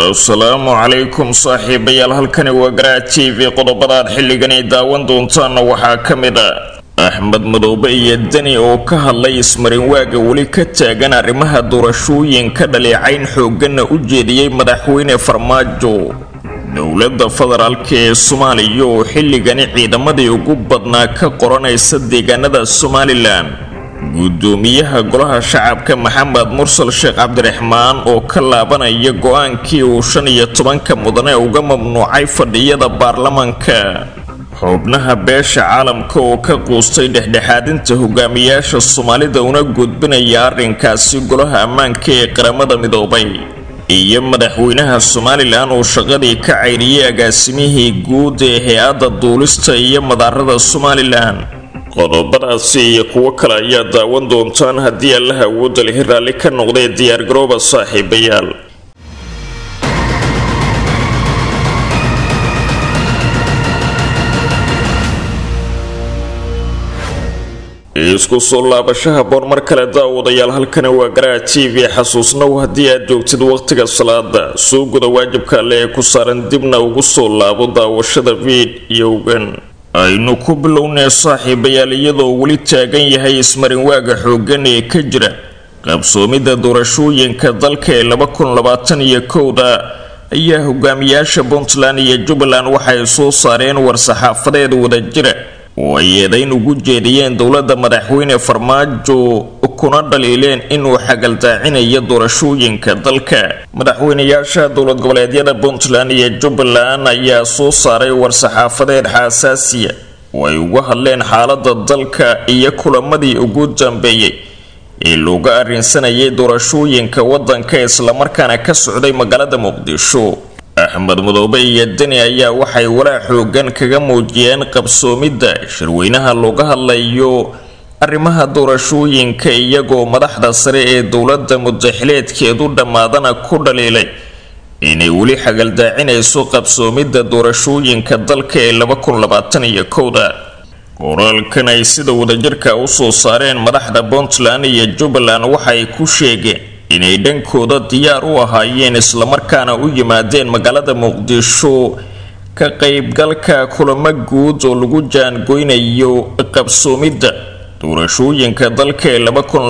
السلام عليكم صاحبي halkani waa Qaatay TV qodobada xilligan ay daawan doontaan waxa kamida Axmed Madobe iyo Dani oo ka hadlay ismarin waaga wali ka taagan arrimaha doorashooyinka dhaleecayn xooggan u jeediyay madaxweyne Farmaajo dawladda federaalka ee Soomaaliya oo xilligan ciidamadii ugu badnaa ka qoranaysa deegaanada Somaliland gudoomiyaha golaha shacabka Maxamed Mursal Sheekh Cabdiraxmaan oo ka laabanaya go'aankii uu 15 mudane uga mamnuucay fadhiyada baarlamaanka xubnaha beesha caalamka oo ka qoostay dhexdhexaadinta hogaamiyaasha Soomaalida una gudbinaya arrinkaasi golaha ammaanka ee qaramada midoobay iyo madaxweynaha Somaliland oo shaqadii ka cayriyay agaasimihii guud ee hay'adda duulista iyo madaarada Somaliland qodobadaasi iyo kuwa kale ayaa daawan doontaan haddii Allah awood leh raali ka noqday diyaar garooba saaxiibayaal isku soo laabashaha mar kale daawadayaal halkan waa Qaatay TV xasuusna haddii aad joogtid waqtiga salaada soo guda waajibka leh ku saaran dibna ugu soo laabo daawashada video-gan aynu ku bilownay saaxiibayaal iyadoo wali taagan yahay ismarin waaga xooggan ee ka jira qabsoomida doorashooyinka dalka ee 2021 ayaa hogaamiyaasha Puntland iyo Jubbaland waxay soo saareen war-saxaafadeed wadajir oo ay yeedeen ugu jeediyeen dawladda madaxweyne Farmaajo kuna dhaliileen inuu xagaldaacinayo doorashooyinka dalka madaxweynayaasha dawlad goboleedyada Puntland iyo Jubbaland ayaa soo saaray war-saxaafadeed xasaasiya oo ay uga hadleen xaaladda dalka iyo kulamadii ugu dambeeyay ee looga arrinsanayay doorashooyinka wadanka isla markaana ka socday magaalada Muqdisho Axmed Madobe iyo Dani ayaa waxay walaa xooggan kaga muujiyeen qabsoomida shirweynaha looga hadlayo arrimaha doorashooyinka iyagoo madaxda sare ee dawladda muddaxileedkeedu dhamaadana ku dhaliilay inay wali xagaldaacinayso qabsoomida doorashooyinka dalka ee 2021 qoraalkan ay sida wadajirka u soo saareen madaxda Puntland iyo Jubbaland waxay ku sheegeen inay dhankooda diyaar u ahaayeen isla markaana u yimaadeen magaalada Muqdisho ka qaybgalka kulamo guud oo lagu jaangoynayo qabsoomida doorashooyinka dalka ee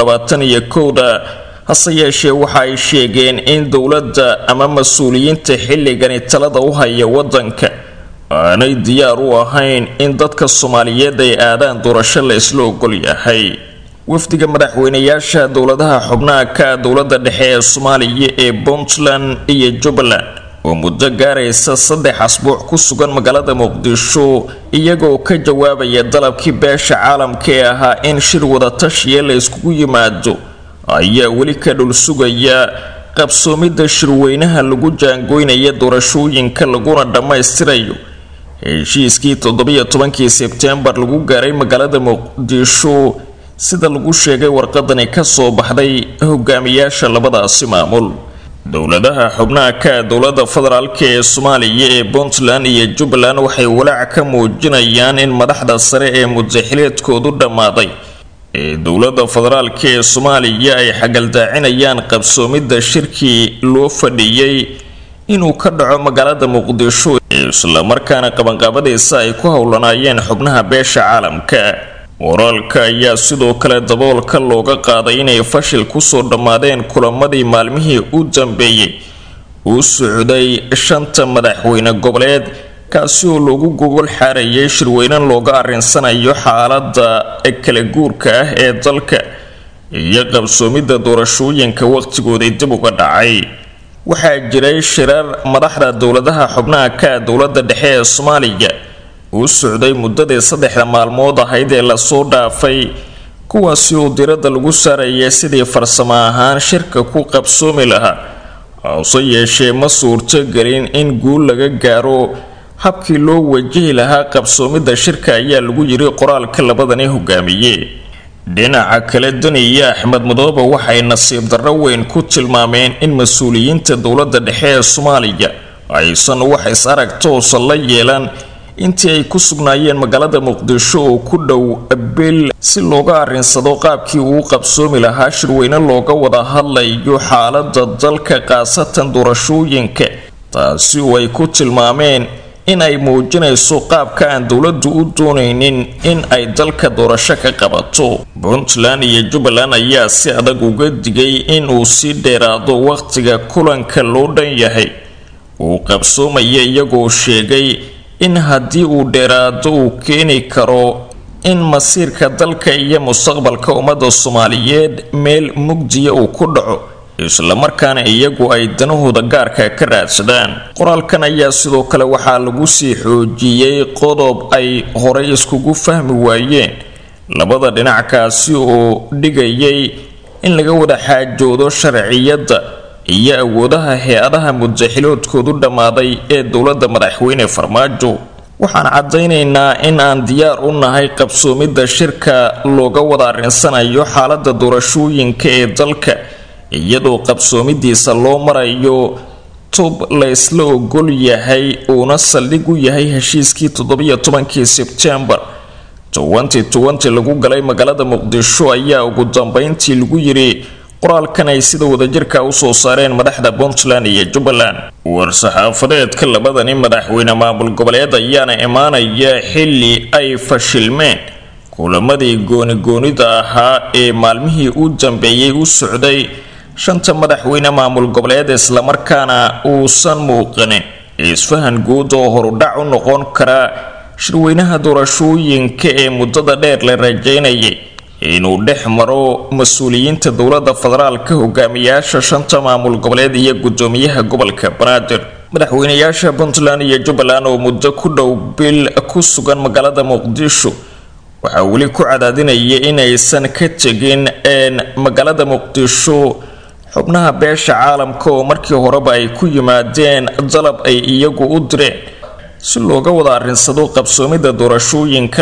2021 hase yeeshee waxa ay sheegeen in dawladda ama mas'uuliyiinta xilligan talada u haya wadanka aanay diyaar u ahayn in dadka Soomaaliyeed ay aadaan doorasho la isla ogol yahay wafdiga madaxweynayaasha dawladaha xubnaha ka dawladda dhexe ee Soomaaliya ee Puntland iyo Jubbaland oo muddo gaaraysa 3 asbuuc ku sugan magaalada Muqdisho iyagoo ka jawaabaya dalabkii beesha caalamka ee ahaa in shir wada tashi la isku yimaado ayaa wali ka dhul sugaya qabsoomida shirweynaha lagu jaangoynaya doorashooyinka laguna dhamaystirayo heshiiskii 17 September lagu gaaray magaalada Muqdisho sida lagu sheegay warqadani ka soo baxday hogaamiyaasha labadaasi maamul dawladaha xubnaha ka dawladda federaalka ee Soomaaliya ee Puntland iyo Jubbaland waxay walaac ka muujinayaan in madaxda sare ee muddaxileedkoodu dhamaaday ee dawladda federaalka ee Soomaaliya ay xagaldaacinayaan qabsoomida shirkii loo fadhiyay inuu ka dhaco magaalada Muqdisho isla markaana qabanqaabadiisa ay ku howlanayeen xubnaha beesha caalamka waralka ayaa sidoo kale daboolka looga qaaday inay fashil ku soo dhamaadeen kulamadii maalmihii u dambeeyay uu socday 5 madaxweyne goboleed kaasi oo lagu gogol xaarayay shirweynan looga arrinsanayo xaaladda kala guurka ah ee dalka iyo qabsoomida doorashooyinka waqtigooda dib uga dhacay waxaa jiray shirar madaxda dawladaha xubnaha ka dawladda dhexe ee Soomaaliya uu socday muddada 3 maalmood ahayd ee la soo dhaafay kuwaasi oo diradda lagu saarayay sidii farsamo ahaan shirka ku qabsoomi lahaa hase yeeshee ma suurtagelin in guul laga gaaro habkii loo wajihi lahaa qabsoomida shirka ayaa lagu yiri qoraalka labadani hogaamiye dhinaca kale Dani iyo Axmed Madobe waxay nasiib darro weyn ku tilmaameen in mas'uuliyiinta dawladda dhexe ee Soomaaliya aysan wax is arag toos la yeelan intii ay ku sugnaayeen magaalada Muqdisho oo ku dhow bil si looga arrinsado qaabkii uu qabsoomi lahaa shirweyne looga wada hadlayo xaaladda dalka qaasatan doorashooyinka taasi oo ay ku tilmaameen in ay muujinayso qaabka aan dowladdu u doonaynin in ay dalka doorasho ka qabato. Puntland iyo Jubbaland ayaa si adag uga digay in uu sii dheeraado waqtiga kulanka loo dhan yahay uu qabsoomaya, iyagoo sheegay in haddii uu dheeraado uu keeni karo in masiirka dalka iyo mustaqbalka ummadda Soomaaliyeed meel mugdiya uu ku dhaco, isla markaana iyagu ay danahooda gaarka ka raadsadaan. Qoraalkan ayaa sidoo kale waxaa lagu sii xoojiyay qodob ay horey iskugu fahmi waayeen labada dhinac, kaasi oo dhigayay in laga wada xaajoodo sharciyadda iyo awoodaha hay'adaha muddaxiloodkoodu dhammaaday ee dowladda madaxweyne Farmaajo. waxaan cadaynaynaa in aan diyaar u nahay qabsoomidda shirka looga wada arinsanayo xaaladda doorashooyinka ee dalka, iyadoo qabsoomidiisa loo marayo tub la isla ogol yahay uuna saldhig u yahay heshiiskii 17 Sebtembar 2020 lagu galay magaalada Muqdisho ayaa ugu dambeyntii lagu yiri qoraalkan ay sida wadajirka u soo saareen madaxda Puntland iyo Jubbaland. war-saxaafadeedka labadani madaxweyne maamul goboleed ayaana imaanaya xilli ay fashilmeen kulamadii gooni-goonida ahaa ee maalmihii u dambeeyay u socday shanta madaxweyne maamul goboleed, isla markaana uusan muuqanin isfahan guud oo horudhac u noqon kara shirweynaha doorashooyinka ee muddada dheer la rajaynayay inuu dhex maro mas-uuliyiinta dowladda federaalka, hogaamiyaasha shanta maamul goboleed iyo gudoomiyaha gobolka Banaadir. madaxweynayaasha Puntland iyo Jubbaland oo muddo ku dhow bil ku sugan magaalada Muqdisho waxa wali ku cadaadinaya inaysan ka tagin magaalada Muqdisho xubnaha beesha caalamka oo markii horeba ay ku yimaadeen dalab ay iyagu u direen si looga wada arinsado qabsoomidda doorashooyinka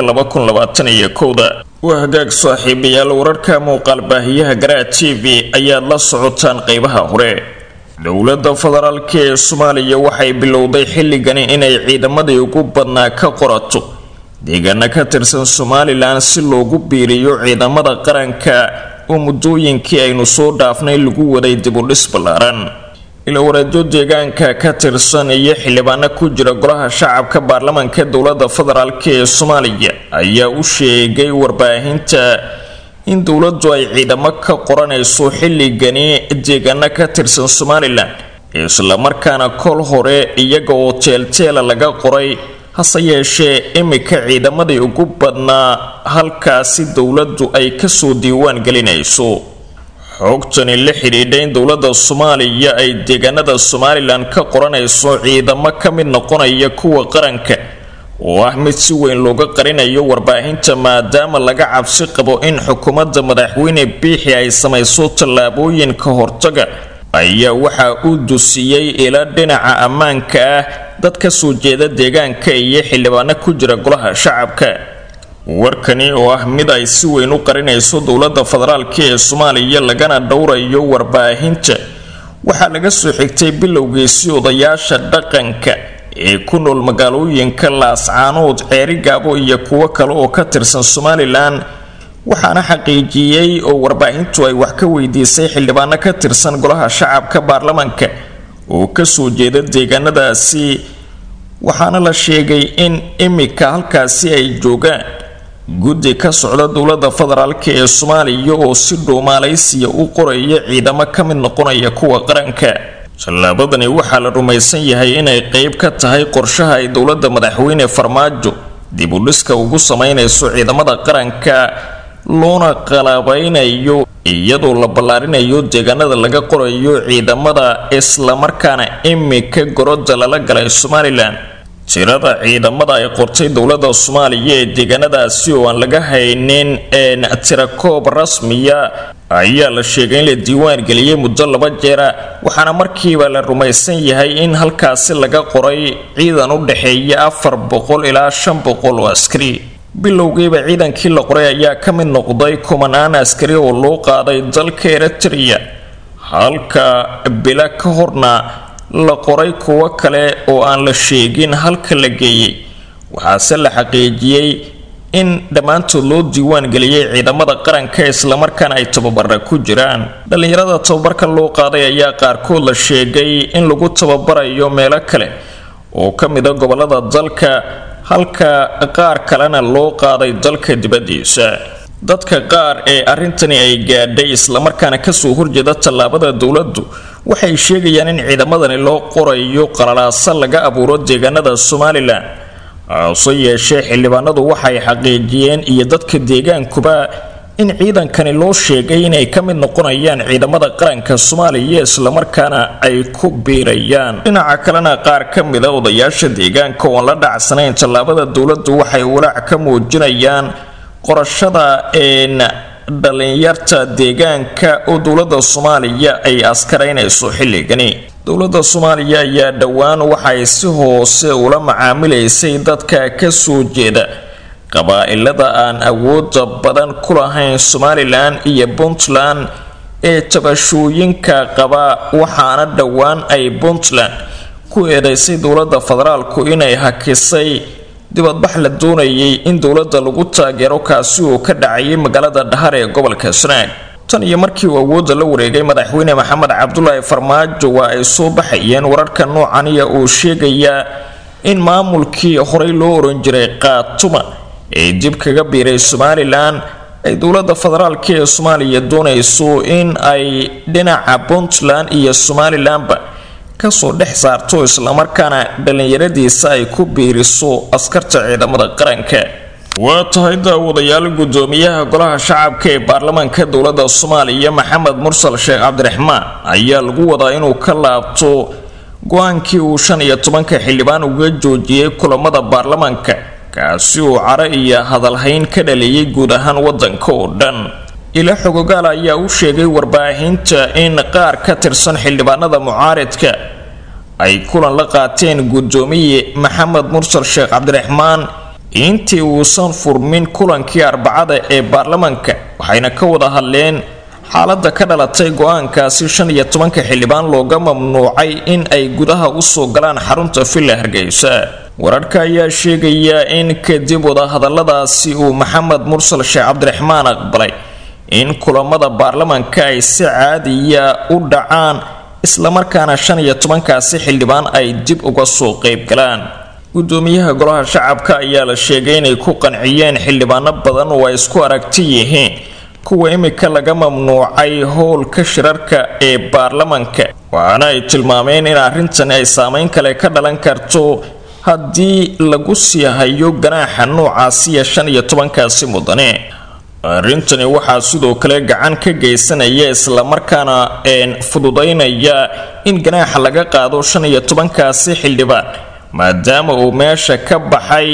2021. waa hagaag saaxiibayaal, wararka muuqaal baahiyaha Qaatay TV ayaad la socotaan qaybaha hore. dowladda federaalka ee Soomaaliya waxay bilowday xilligani inay ciidamadii ugu badnaa ka qorato deegaano ka tirsan Somaliland si loogu biiriyo ciidamada qaranka oo muddooyinkii aynu soo dhaafnay lagu waday dib u dhis ballaaran. ila waraado deegaanka ka tirsan iyo xildhibaano ku jira golaha shacabka baarlamaanka dowladda federaalka ee Soomaaliya ayaa u sheegay warbaahinta in dowladdu ay ciidamo ka qoranayso xilligani deegaano ka tirsan Somaliland, isla markaana kol hore iyaga oo teelteela laga qoray, hase yeeshee imika ciidamadii ugu badnaa halkaasi dowladdu ay ka soo diiwaan gelinayso. xogtani la xidhiidhay in dowladda Soomaaliya ay deegaanada Somaliland ka qoranayso ciidamo ka mid noqonaya kuwa qaranka oo ah mid si weyn looga qarinayo warbaahinta, maadaama laga cabsi qabo in xukuumadda madaxweyne Biixi ay samayso tallaabooyin ka hortaga, ayaa waxa uu dusiyay ila dhinaca ammaanka ah dad ka soo jeeda deegaanka iyo xildhibaano ku jira golaha shacabka. warkani oo ah mid ay si weyn u qarinayso dowladda federaalka ee Soomaaliya lagana dhowrayo warbaahinta, waxaa laga soo xigtay bilowgiisii odayaasha dhaqanka ee ku nool magaalooyinka Laascaanood, Ceerigaabo iyo kuwo kale oo ka tirsan Somaliland, waxaana xaqiijiyay oo warbaahintu ay wax ka weydiisay xildhibaano ka tirsan golaha shacabka baarlamaanka oo ka soo jeeda deegaanadaasi, waxaana la sheegay in imika halkaasi ay joogaan guddi ka socda dowladda federaalka ee Soomaaliya oo si dhoomalaysiya u qoraya ciidamo ka mid noqonaya kuwa qaranka. tallaabadani waxaa la rumaysan yahay inay qayb ka tahay qorshaha ay dowladda madaxweyne Farmaajo dib u dhiska ugu sameynayso ciidamada qaranka loona qalabeynayo, iyadoo la ballaarinayo deegaanada laga qorayo ciidamada, isla markaana imika gorodda lala galay Somaliland. tirada ciidamada ay qortay dowladda Soomaaliya ee deegaanadaasi oo aan laga haynin tirakoob rasmiya ayaa la sheegay in la diiwaan geliyay muddo 2 jeer, waxaana markiiba la rumaysan yahay in halkaasi laga qoray ciidan u dhaxeeya 400 ilaa 500 oo askari. bilowgiiba ciidankii la qoray ayaa ka mid noqday kumanaan askari oo loo qaaday dalka Eritrea, halka bila ka horna la qoray kuwa kale oo aan la sheegin halka la geeyay. waxaase la xaqiijiyay in dhammaantood loo diiwaan geliyay ciidamada qaranka isla markaana ay tababar ku jiraan. dhalinyarada tababarka loo qaaday ayaa qaarkood la sheegay in lagu tababarayo meelo kale oo ka mid ah gobolada dalka halka qaar kalena loo qaaday dalka dibadiisa. dadka qaar ee arintani ay gaadhay isla markaana ka soo horjeeda tallaabada dawladdu waxay sheegayaan in ciidamadani loo qorayo qalalaasa laga abuuro deegaanada Somaliland. soo yeeshee xildhibaanadu waxay xaqiijiyeen iyo dadka deegaankuba in ciidankani loo sheegay inay ka mid noqonayaan ciidamada qaranka Soomaaliya isla markaana ay ku biirayaan. dhinaca kalena qaar ka mid ah odayaasha deegaanka oo la dhacsanayn tallaabada dawladdu waxay walaac ka muujinayaan qorashada dhalinyarta deegaanka oo dawladda Soomaaliya ay askaraynayso xilligani. dawladda Soomaaliya ayaa dhawaan waxay si hoose ula macaamilaysay dadka ka soo jeeda qabaa'ilada aan awood badan ku lahayn Somaliland iyo Puntland ee tabashooyinka qaba, waxaana dhawaan ay Puntland ku eedeysay dawladda federaalku inay hakisay dibadbax la doonayay in dawladda lagu taageero kaasi oo ka dhacay magaalada Dhahar ee gobolka Sanaag. tan iyo markii uu awoodda la wareegay madaxweyne Maxamed Cabdullaahi Farmaajo waa ay soo baxayeen wararka noocan ah oo sheegaya in maamulkii horey loo oran jiray Qaatuma ee dib kaga biiray Somaliland ay dawladda federaalka ee Soomaaliya doonayso in ay dhinaca Puntland iyo Somaliland kasoo dhex saarto isla markaana dhalinyaradiisa ay ku biiriso askarta ciidamada qaranka. waa tahay daawadayaal gudoomiyaha golaha shacabka ee baarlamaanka dawladda Soomaaliya Maxamed Mursal Sheekh Cabdiraxmaan ayaa lagu wadaa inuu ka laabto go'aankii uu 15 xildhibaan uga joojiyay kulamada baarlamaanka kaasi oo cara iyo hadalhayn ka dhaliyay guud ahaan wadanka oo dhan. ila xogogaal ayaa u sheegay warbaahinta in qaar ka tirsan xildhibaanada mucaaradka ay kulan la qaateen gudoomiye Maxamed Mursal Sheekh Cabdiraxmaan intii uusan furmin kulankii Arbacada ee baarlamaanka, waxayna ka wada hadleen xaaladda ka dhalatay go'aankaasi 15 xildhibaan looga mamnuucay in ay gudaha u soo galaan xarunta Villa Hargeysa. wararka ayaa sheegaya in kadib wada hadalladaasi uu Maxamed Mursal Sheekh Cabdiraxmaan aqbalay in kulamada baarlamaanka ay si caadiya u dhacaan isla markaana 15kaasi xildhibaan ay dib uga soo qayb galaan. gudoomiyaha golaha shacabka ayaa la sheegay inay ku qanciyeen xildhibaano badan oo ay isku aragti yihiin kuwa imika laga mamnuucay howlka shirarka ee baarlamaanka, waxaana ay tilmaameen in arrintani ay saameyn kale ka dhalan karto haddii lagu sii hayo ganaaxa noocaasi 15kaasi mudane. arrintani waxaa sidoo kale gacan ka geysanaya isla markaana fududaynaya in ganaaxa laga qaado 15kaasi xildhibaan maadaama uu meesha ka baxay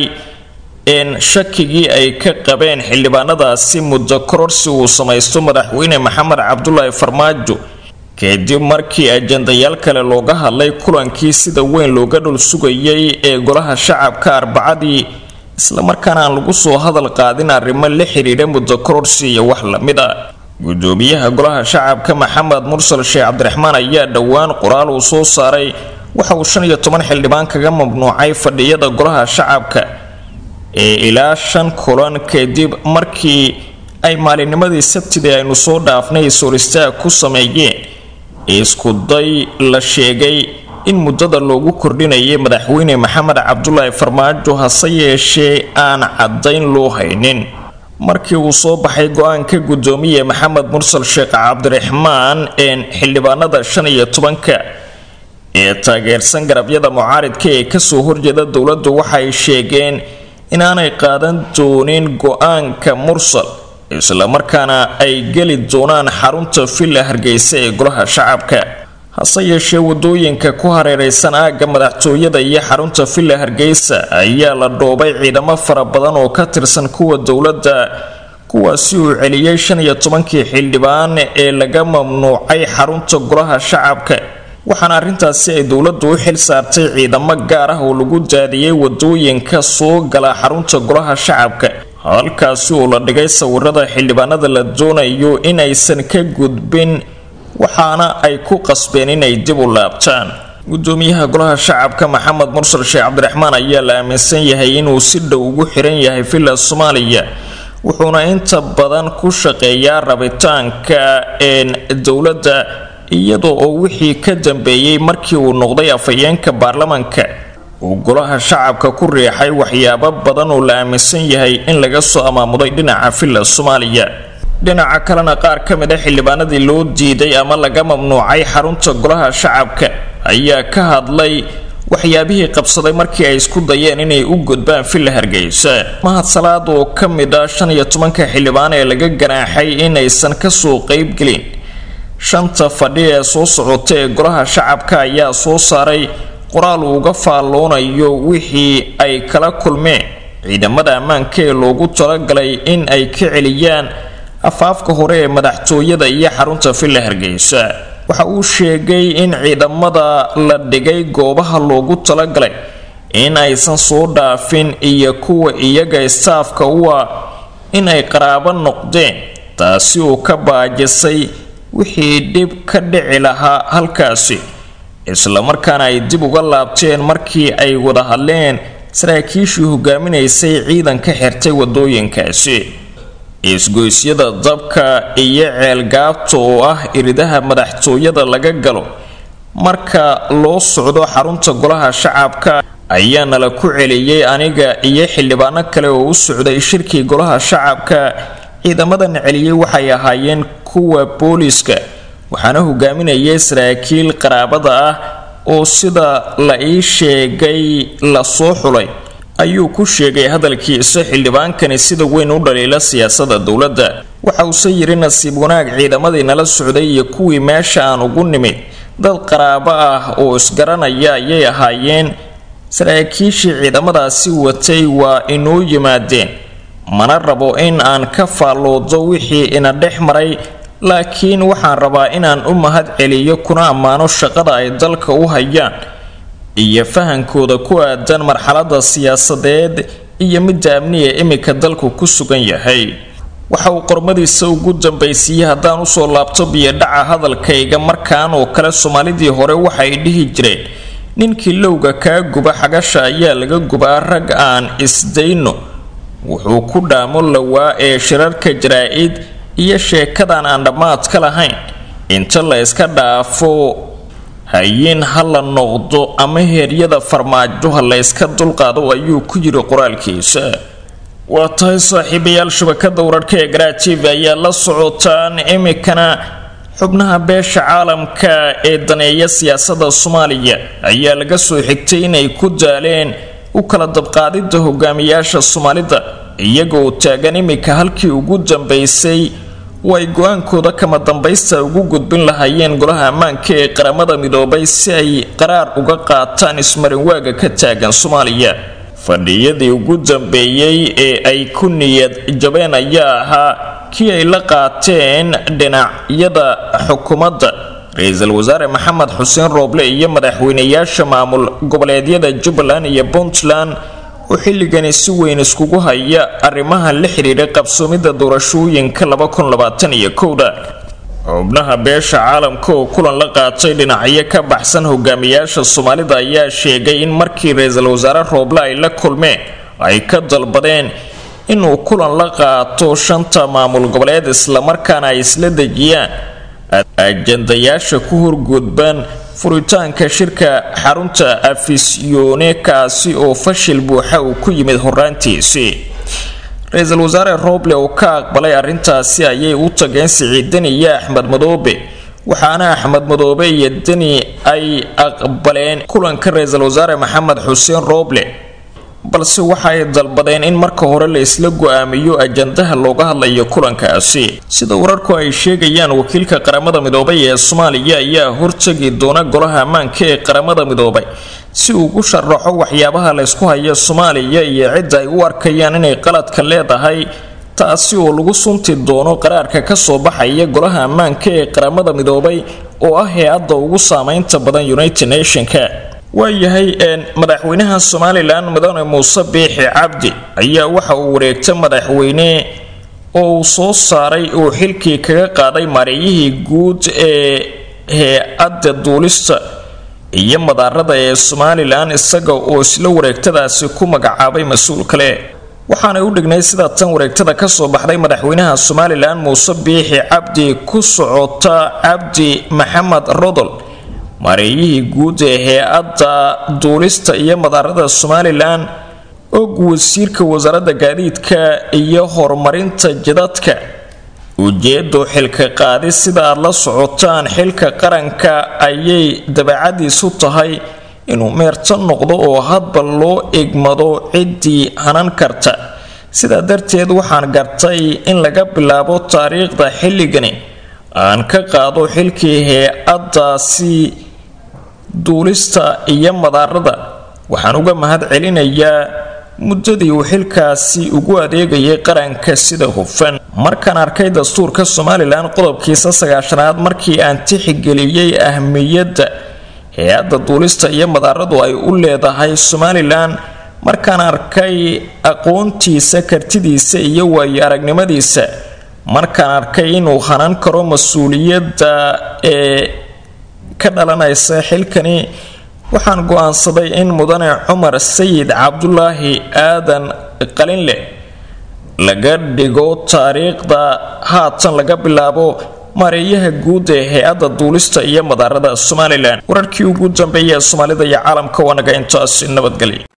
shakigii ay ka qabeen xildhibaanadaasi muddo kororsi uu samaysto madaxweyne Maxamed Cabdullaahi Farmaajo kadib markii ajandayaal kale looga hadlay kulankii sida weyn looga dhul sugayay ee golaha shacabka Arbacadii isla markaana aan lagu soo hadal qaadin arrimo la xiriira muddo kororsi iyo wax la mid ah. gudoomiyaha golaha shacabka Maxamed Mursal Sheekh Cabdiraxmaan ayaa dhawaan qoraal uu soo saaray waxa uu 15 xildhibaan kaga mamnuucay fadhiyada golaha shacabka ee ilaa 5 kulan kadib markii ay maalinimadii Sabtida aynu soo dhaafnay sooristaag ku sameeyeen isku day la sheegay in muddada loogu kordhinayay madaxweyne Maxamed Cabdullaahi Farmaajo hase yeeshee aan cadayn loo haynin. markii uu soo baxay go'aanka gudoomiye Maxamed Mursal Sheekh Cabdiraxmaan xildhibaanada 15 ee taageersan garabyada mucaaradka ee ka soo horjeeda dawladdu waxay sheegeen inaanay qaadan doonin go'aanka Mursal isla markaana ay gali doonaan xarunta Villa Hargeysa ee golaha shacabka. hase yeeshee wadooyinka ku hareeraysan aaga madaxtooyada iyo xarunta Villa Hargeysa ayaa la dhoobay ciidamo fara badan oo ka tirsan kuwa dawladda kuwaasi uu celiyay 15 xildhibaan ee laga mamnuucay xarunta golaha shacabka, waxaana arrintaasi ay dawladdu u xil saartay ciidamo gaar ah oo lagu daadiyay wadooyinka soo gala xarunta golaha shacabka, halkaasi oo la dhigay sawirada xildhibaanada la doonayo inaysan ka gudbin, waxaana ay ku qasbeen inay dib u laabtaan. gudoomiyaha golaha shacabka maxamed mursal sheekh cabdiraxmaan ayaa la aaminsan yahay inuu si dhow ugu xiran yahay villa Soomaaliya wuxuuna inta badan ku shaqeeyaa rabitaanka dowladda iyadoo oo wixii ka dambeeyay markii uu noqday afayeenka baarlamaanka uu golaha shacabka ku riixay waxyaabo badan oo la aaminsan yahay in laga soo amaamuday dhinaca villa Soomaaliya dhinaca kalena qaar ka mid ah xildhibaanadii loo diiday ama laga mamnuucay xarunta golaha shacabka ayaa ka hadlay waxyaabihii qabsaday markii ay isku dayeen inay u gudbaan villa Hargeysa mahad salaad oo ka mid ah 15 xildhibaan ee laga ganaaxay inaysan ka soo qayb gelin shanta fadhi ee soo socota ee golaha shacabka ayaa soo saaray qoraal uga faalloonayo wixii ay kala kulmeen ciidamada ammaanka ee loogu talagalay in ay ka celiyaan afaafka hore ee madaxtooyada iyo xarunta villa Hargeysa waxa uu sheegay in ciidamada la dhigay goobaha loogu talagalay in aysan soo dhaafin iyo kuwa iyaga staafka in ay qaraabo noqdeen taasi oo ka baajisay wixii dib ka dhici lahaa halkaasi isla markaana ay dib uga laabteen markii ay wada hadleen saraakiishii hogaaminaysay ciidanka xirtay wadooyinkaasi isgoysyada dabka iyo ceelgaabta oo ah iridaha madaxtooyada laga galo marka loo socdo xarunta golaha shacabka ayaana la ku celiyay aniga iyo xildhibaano kale oo u socday shirkii golaha shacabka ciidamadan celiyay waxay ahaayeen kuwa booliska waxaana hogaaminayay saraakiil qaraabada ah oo sida la ii sheegay la soo xulay ayuu ku sheegay hadalkiisa xildhibaankani sida weyn u dhaliila siyaasadda dowladda waxa uu sayiri nasiib wanaag ciidamadii nala socday iyo kuwii meesha aan ugu nimid dad qaraabo ah oo isgaranaya ayay ahaayeen saraakiishii ciidamadaasi watay waa inoo yimaadeen mana rabo in aan ka faalloodo wixii ina dhex maray laakiin waxaan rabaa inaan u mahad celiyo kuna ammaano shaqada ay dalka u hayaan iyo fahankooda ku aadan marxaladda siyaasadeed iyo midda amniga imika dalku ku sugan yahay waxa uu qormadiisa ugu dambeysiyay haddaan usoo laabto biyadhaca hadalkayga markaan oo kale Soomaalidii hore waxay dhihi jireen ninkii lowga kaa guba xagasha ayaa laga gubaa rag aan isdayno wuxuu ku dhaamo lawaa ee shirarka jaraa'id iyo sheekadan aan dhammaad ka lahayn inta la iska dhaafo hayin hala noqdo ama heeryada farmaajo la iska dulqaado ayuu ku yiri qoraalkiisa waa tahay saaxiibayaal shabakada wararka ee Qaatay ayaa la socotaan imikana xubnaha beesha caalamka ee daneeya siyaasadda Soomaaliya ayaa laga soo xigtay inay ku daaleen u kala dabqaadida hogaamiyaasha Soomaalida iyagoo taagan imika halkii ugu dambeysay way go'aankooda kama dambaysta ugu gudbin lahaayeen golaha ammaanka ee qaramada midoobay si ay qaraar uga qaataan ismarin waaga ka taagan Soomaaliya fadhiyadii ugu dambeeyay ee ay ku niyad jabeen ayaa ahaa kii ay la qaateen dhinacyada xukuumadda ra'iisul wasaare maxamed xuseen rooble iyo madaxweynayaasha maamul goboleedyada Jubbaland iyo Puntland oo xilligani si weyn iskugu haya arrimaha la xiriira qabsoomida doorashooyinka 2021 xubnaha beesha caalamka oo kulan la qaatay dhinacyo ka baxsan hogaamiyaasha Soomaalida ayaa sheegay in markii ra'iisul wasaare rooble ay la kulmeen ay ka dalbadeen inuu kulan la qaato shanta maamul goboleed isla markaana ay isla dejiyaan ajandayaasha ku horgudban furitaanka shirka xarunta afisyoone kaasi oo fashil buuxa uu ku yimid horaantiisii ra'iisul wasaare rooble oo ka aqbalay arrintaasi ayay u tageen Siciid Dani iyo Axmed Madobe waxaana Axmed Madobe iyo Dani ay aqbaleen kulanka ra'iisul wasaare maxamed xuseen rooble balse waxay dalbadeen in marka hore la isla go'aamiyo ajandaha looga hadlayo kulankaasi sida wararku ay sheegayaan wakiilka qaramada midoobay ee Soomaaliya ayaa hortagi doona golaha ammaanka ee qaramada midoobay si uu ugu sharaxo waxyaabaha la isku hayo Soomaaliya iyo cid ay u arkayaan inay qaladka leedahay taasi oo lagu sunti doono qaraarka ka soo baxaya golaha ammaanka ee qaramada midoobay oo ah hay'adda ugu saameynta badan United Nations-ka waayahay madaxweynaha Somaliland Mudane Muuse Biixi Cabdi ayaa waxa uu wareegtay madaxweyne oo soo saaray oo xilkii kaga qaaday mareeyihii guud ee hay'adda duulista iyo madaarada ee Somaliland isaga oo isla wareegtadaasi ku magacaabay mas'uul kale waxaana u dhignay sida tan wareegtada ka soo baxday madaxweynaha Somaliland Muuse Biixi Cabdi ku socota Cabdi Maxamed Rodol mareeyihii guud ee hay'adda duulista iyo madaarada Somaliland oo wasiirka wasaaradda gaadiidka iyo horumarinta jidadka ujeedo xilka qaadi sida aad la socotaan xilka qaranka ayay dabacadiisu tahay inuu meertan noqdo oo hadba loo igmado cidii hanan karta sida darteed waxaan gartay in laga bilaabo taariikhda xilligani aan ka qaado xilkii hay'addaasi duulista iyo madaarada waxaan uga mahad celinayaa muddadii uu xilkaasi ugu adeegayay qaranka sida hufan markaan arkay dastuurka Somaliland qodobkiisa 9aad markii aan tixgeliyay ahmiyadda hay'adda duulista iyo madaaradu ay u leedahay Somaliland markaan arkay aqoontiisa kartidiisa iyo waayo aragnimadiisa markaan arkay inuu hanan karo mas'uuliyadda ee ka dhalanaysa xilkani waxaan go'aansaday in mudane Cumar Sayid Cabdullaahi Aadan Qalinle laga dhigo taariikhda haatan laga bilaabo mareeyaha guud ee hay'adda duulista iyo madaarada Somaliland wararkii ugu dambeeyay Soomaalida iyo caalamka wanaga intaas nabadgelyo